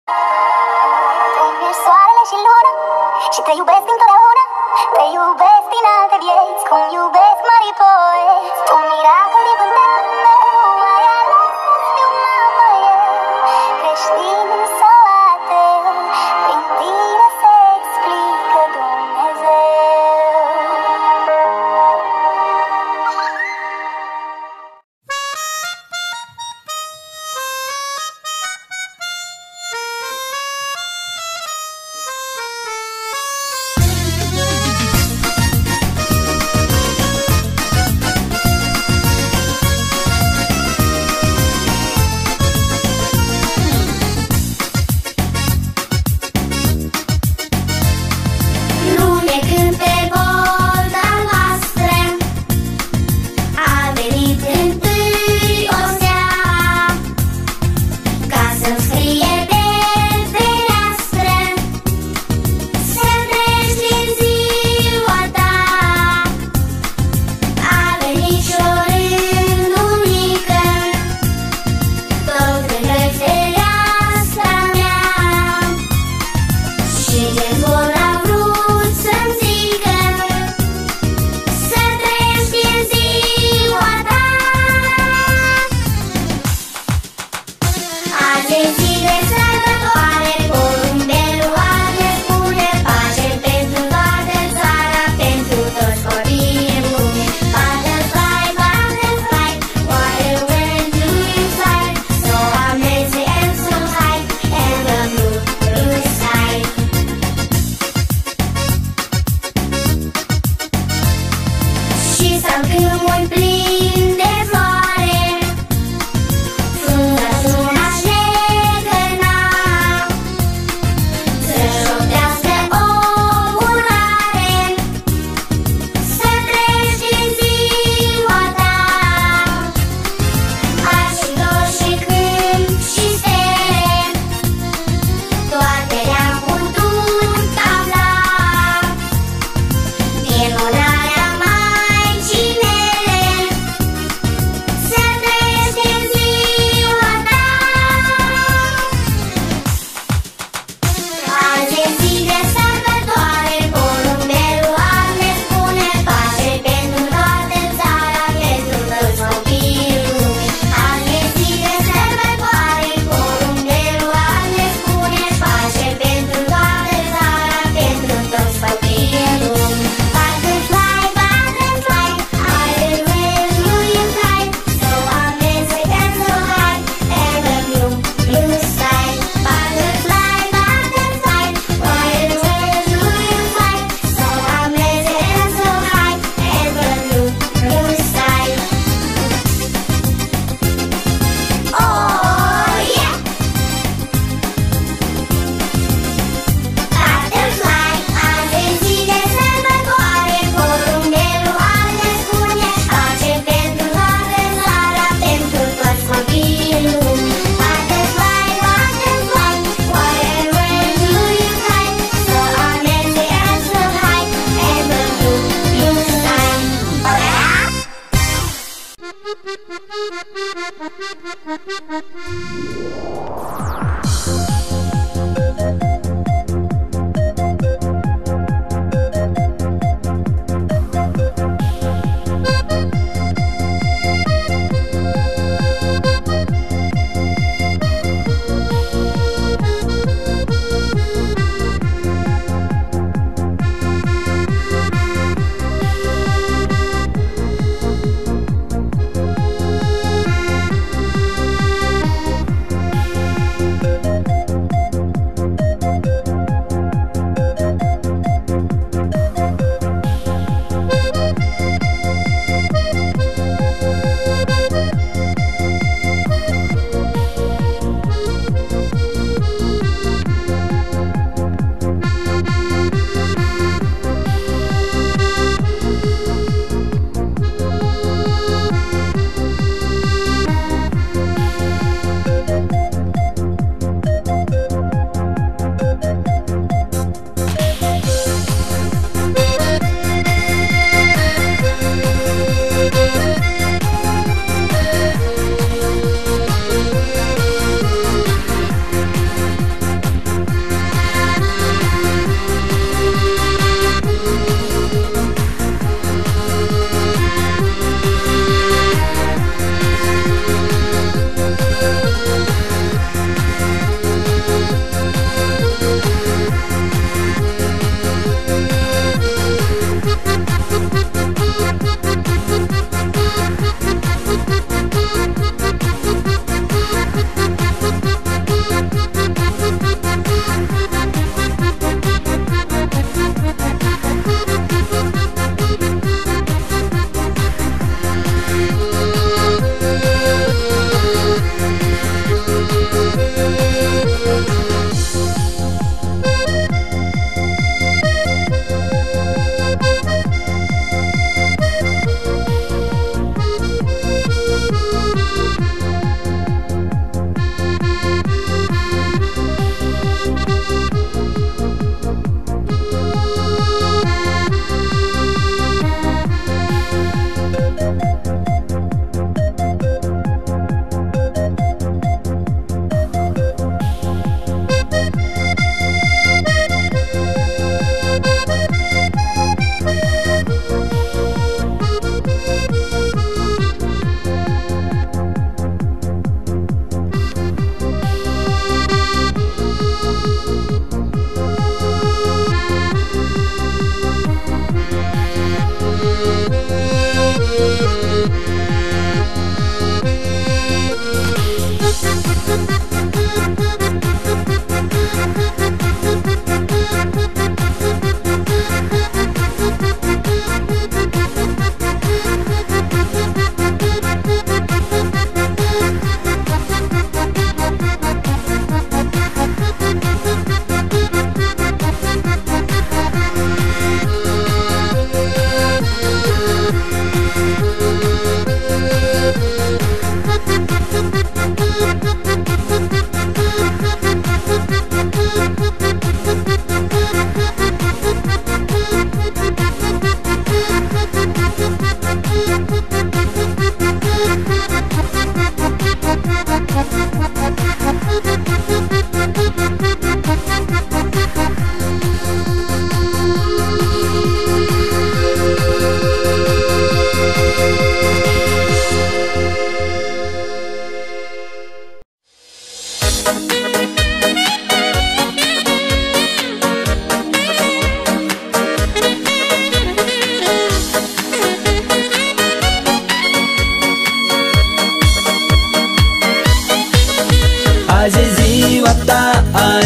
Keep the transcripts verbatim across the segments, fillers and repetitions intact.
Tu ești soarele și luna și te iubesc întotdeauna. Te iubesc din alte vieți, cum iubesc mari poeți. Tu miracol din vântat meu, ai ales să fiu mamă eu. Creștin sau ateu, prin tine se explică Dumnezeu.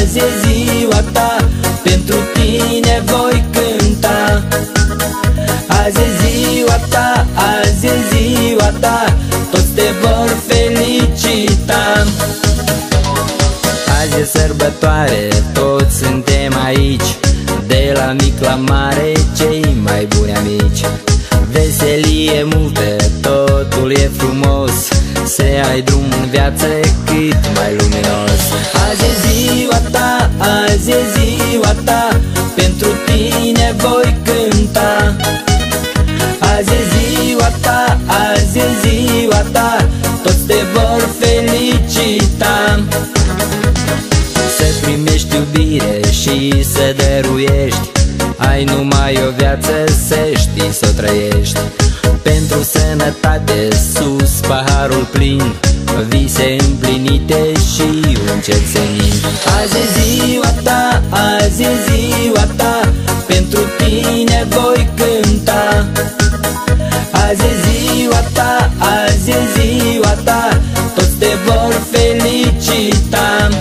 azi e ziua ta, pentru tine voi cânta. Azi e ziua ta, azi e ziua ta, toți te vor felicita. Azi e sărbătoare, toți suntem aici, de la mic la mare, cei mai buni amici. Veselie multă, totul e frumos, să ai drum în viață cât mai luminos. Azi e ziua ta, azi e ziua ta, pentru tine voi cânta. Azi e ziua ta, azi e ziua ta, toți te vor felicita. Să primești iubire și să dăruiești, ai numai o viață, să știi să o trăiești. Pentru sănătate sus paharul plin, vise împlinite și un cer senin. Azi e ziua ta, azi e ziua ta, pentru tine voi cânta. Azi e ziua ta, azi e ziua ta, toți te vor felicita.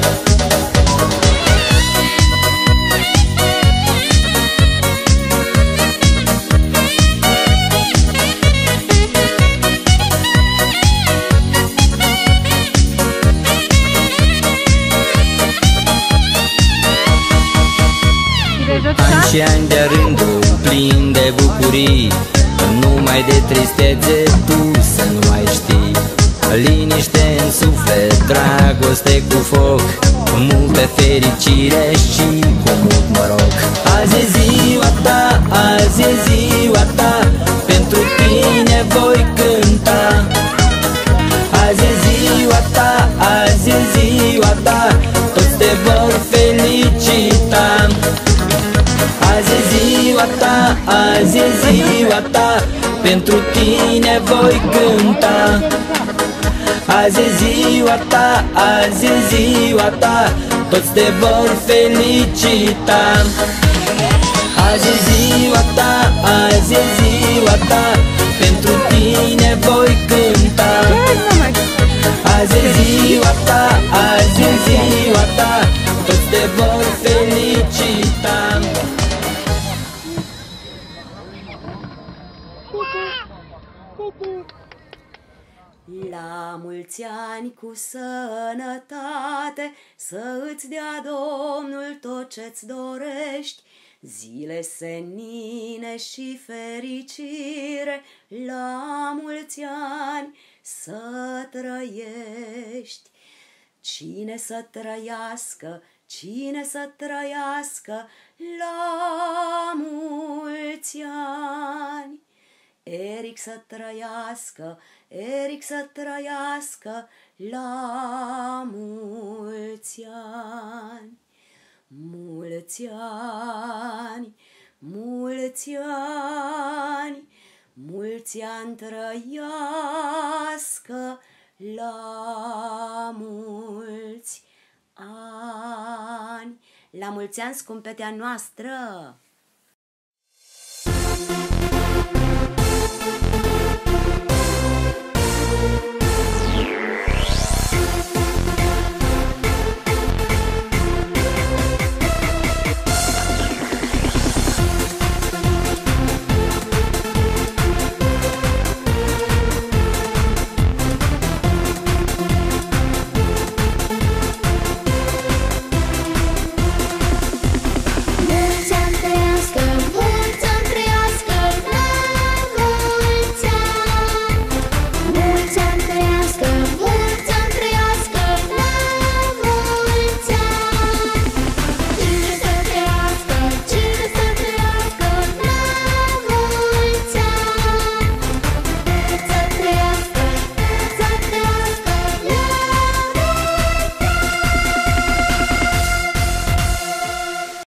Ani și ani de rândul plin de bucurii, numai de tristețe tu să nu mai știi. Liniște în suflet, dragoste cu foc, multă fericire și cu mult noroc. Azi e ziua ta, azi e ziua ta, pentru tine voi cânta. Azi e ziua ta, azi e ziua ta, toți te vor felicita. Azi e ziua ta, azi e ziua ta, pentru tine voi cânta. Azi e ziua ta, azi e ziua ta, toți te vor felicita. Azi e ziua ta, azi e ziua ta, pentru tine voi cânta. Azi e ziua ta, azi e ziua ta, toți te vor felicita. La mulți ani cu sănătate, să îți dea Domnul tot ce-ți dorești, zile senine și fericire, la mulți ani să trăiești. Cine să trăiască, cine să trăiască, la mulți ani. Eric să trăiască, Eric să trăiască, la mulți ani. Mulți ani, mulți ani, mulți ani trăiască, la mulți ani. La mulți ani, scumpetea noastră!